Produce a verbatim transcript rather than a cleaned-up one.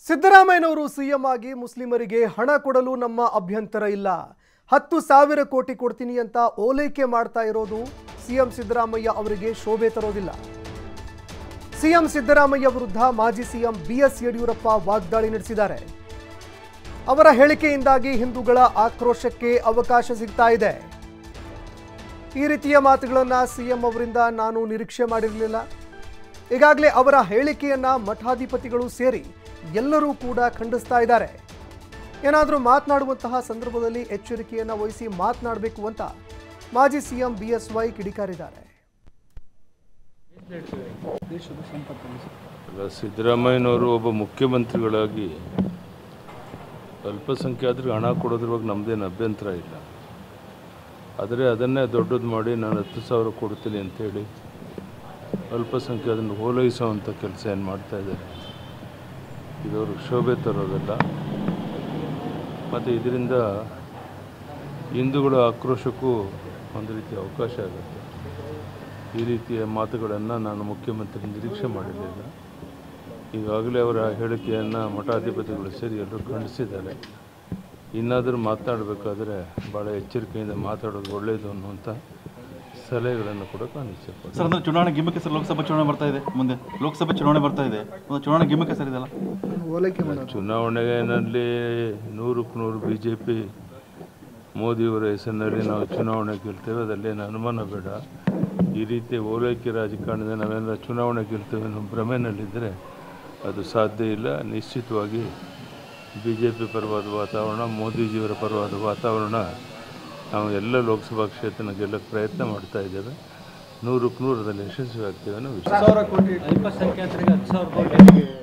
ಸಿದ್ದರಾಮಯ್ಯನವರು ಸಿಎಂ ಆಗಿ ಮುಸ್ಲಿಮರಿಗೆ ಹಣ ಕೊಡಲು ನಮ್ಮ ಅಭ್ಯಂತರ ಇಲ್ಲ. ಹತ್ತು ಸಾವಿರ ಕೋಟಿ ಕೊಡ್ತೀನಿ ಅಂತ ಓಲೈಕೆ ಮಾಡ್ತಾ ಇರೋದು ಸಿಎಂ ಸಿದ್ದರಾಮಯ್ಯ ಅವರಿಗೆ ಶೋಭೆ ತರೋದಿಲ್ಲ. ಸಿಎಂ ಸಿದ್ದರಾಮಯ್ಯ ವಿರುದ್ಧ ಮಾಜಿ ಸಿಎಂ ಬಿಎಸ್ ಯಡಿಯೂರಪ್ಪ ವಾಗ್ದಾಳಿ ನಡೆಸಿದ್ದಾರೆ. ಅವರ ಹೇಳಿಕೆಯಿಂದಾಗಿ ಹಿಂದೂಗಳ ಆಕ್ರೋಶಕ್ಕೆ ಅವಕಾಶ ಸಿಗ್ತಾ ಇದೆ. ಈ ರೀತಿಯ ಮಾತುಗಳನ್ನು ಸಿಎಂ ಅವರಿಂದ ನಾನು ನಿರೀಕ್ಷೆ ಮಾಡಿರಲಿಲ್ಲ. ಈಗಾಗಲೇ ಅವರ ಹೇಳಿಕೆಯನ್ನ ಮಠಾಧಿಪತಿಗಳು ಸೇರಿ ಎಲ್ಲರೂ ಕೂಡ ಖಂಡಿಸ್ತಾ ಇದ್ದಾರೆ. ಏನಾದರೂ ಮಾತನಾಡುವಂತಹ ಸಂದರ್ಭದಲ್ಲಿ ಎಚ್ಚರಿಕೆಯನ್ನು ವಹಿಸಿ ಮಾತನಾಡಬೇಕು ಅಂತ ಮಾಜಿ ಸಿಎಂ ಬಿಎಸ್ವೈ ಕಿಡಿಕಾರಿದ್ದಾರೆ. ಸಿದ್ದರಾಮಯ್ಯನವರು ಒಬ್ಬ ಮುಖ್ಯಮಂತ್ರಿಗಳಾಗಿ ಅಲ್ಪಸಂಖ್ಯಾತರಿಗೆ ಹಣ ಕೊಡೋದ್ರ ಬಗ್ಗೆ ನಮ್ಮದೇನು ಅಭ್ಯಂತರ ಇಲ್ಲ. ಆದರೆ ಅದನ್ನೇ ದೊಡ್ಡದು ಮಾಡಿ ನಾನು ಹತ್ತು ಸಾವಿರ ಕೊಡ್ತೀನಿ ಅಂತೇಳಿ ಅಲ್ಪಸಂಖ್ಯಾತರನ್ನು ಓಲೈಸುವಂಥ ಕೆಲಸ ಏನು ಮಾಡ್ತಾ ಇದ್ದಾರೆ. ಇದವರು ಶೋಭೆ ತರೋದಲ್ಲ. ಮತ್ತು ಇದರಿಂದ ಹಿಂದೂಗಳ ಆಕ್ರೋಶಕ್ಕೂ ಒಂದು ರೀತಿಯ ಅವಕಾಶ ಆಗುತ್ತೆ. ಈ ರೀತಿಯ ಮಾತುಗಳನ್ನು ನಾನು ಮುಖ್ಯಮಂತ್ರಿ ನಿರೀಕ್ಷೆ ಮಾಡಿರಲಿಲ್ಲ. ಈಗಾಗಲೇ ಅವರ ಹೇಳಿಕೆಯನ್ನು ಮಠಾಧಿಪತಿಗಳು ಸೇರಿ ಎಲ್ಲರೂ ಖಂಡಿಸಿದ್ದಾರೆ. ಇನ್ನಾದರೂ ಮಾತನಾಡಬೇಕಾದ್ರೆ ಭಾಳ ಎಚ್ಚರಿಕೆಯಿಂದ ಮಾತಾಡೋದು ಒಳ್ಳೆಯದು ಅನ್ನುವಂಥ ಸಲಹೆಗಳನ್ನು ಕೂಡ ಕಾಣಿಸ್ತಾರೆ. ಸರ್, ಅಂದರೆ ಚುನಾವಣೆ ಗಿಮ್ಮಕ್ಕೆ ಸರ್, ಲೋಕಸಭಾ ಚುನಾವಣೆ ಬರ್ತಾ ಇದೆ, ಮುಂದೆ ಲೋಕಸಭೆ ಚುನಾವಣೆ ಬರ್ತಾ ಇದೆ, ಚುನಾವಣೆ ಗಿಮ್ಮಕ್ಕೆ ಸರ್ ಇದೆಲ್ಲ ಚುನಾವಣೆಯಲ್ಲಿ ನೂರಕ್ಕೆ ನೂರು ಬಿ ಜೆ ಪಿ ಮೋದಿಯವರ ಹೆಸರಿನಲ್ಲಿ ನಾವು ಚುನಾವಣೆ ಗೆಲ್ತೇವೆ, ಅದಲ್ಲೇನು ಅನುಮಾನ ಬೇಡ. ಈ ರೀತಿ ಓಲೈಕೆ ರಾಜಕಾರಣದಿಂದ ನಾವೆಲ್ಲ ಚುನಾವಣೆ ಗೆಲ್ತೇವೆ ಅನ್ನೋ ಭ್ರಮೆಯಲ್ಲಿದ್ದರೆ ಅದು ಸಾಧ್ಯ ಇಲ್ಲ. ನಿಶ್ಚಿತವಾಗಿ ಬಿ ಜೆ ಪಿ ಪರವಾದ ವಾತಾವರಣ, ಮೋದಿಜಿಯವರ ಪರವಾದ ವಾತಾವರಣ, ನಾವು ಎಲ್ಲ ಲೋಕಸಭಾ ಕ್ಷೇತ್ರನ ಗೆಲ್ಲಕ್ಕೆ ಪ್ರಯತ್ನ ಮಾಡ್ತಾ ಇದ್ದೇವೆ. ನೂರಕ್ಕೆ ನೂರರಲ್ಲಿ ಯಶಸ್ವಿ ಆಗ್ತೇವೆ ಅನ್ನೋ ವಿಷಯ.